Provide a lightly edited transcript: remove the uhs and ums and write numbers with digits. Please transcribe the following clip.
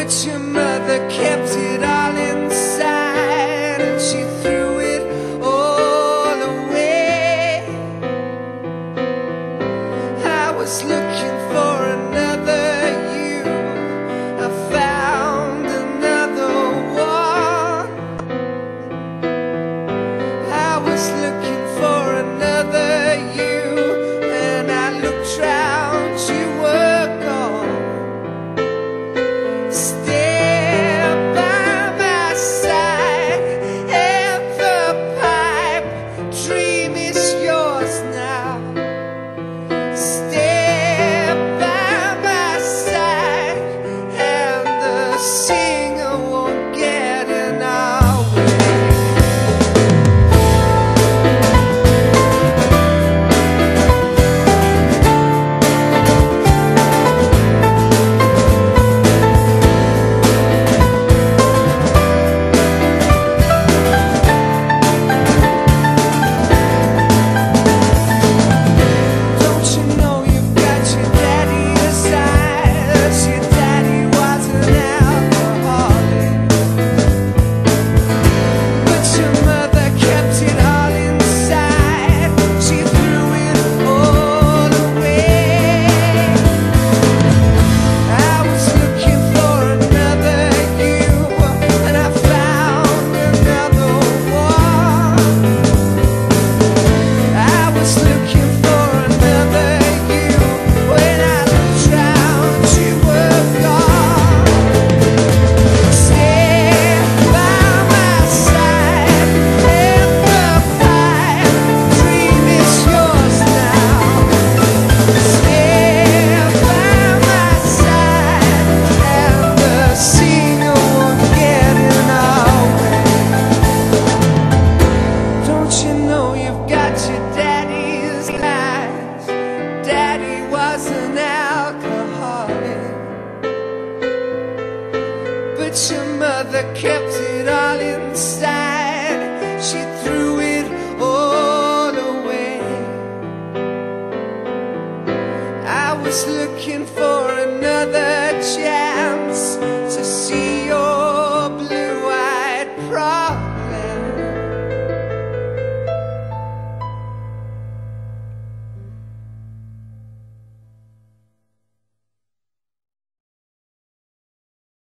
but your mother kept it all inside, and she threw it all away. I was looking for another you, I found another one. I was looking for another you, and I looked round, you were gone. Stay by my side, and the pipe dream is yours now. Stay by my side, and the singer won't get in our way. Don't you know you've got your daddy's eyes? Your daddy was an alcoholic, but your mother kept it all inside. She threw it all away. I was looking for another you, and I found another one. I was looking for another you, when I looked round, you were gone. Stay by my side, and the pipe dream is yours now. Stay by my side, and the singer won't get in our way. Don't you know you've got your daddy's eyes? Daddy was an alcoholic, but your mother kept it all inside.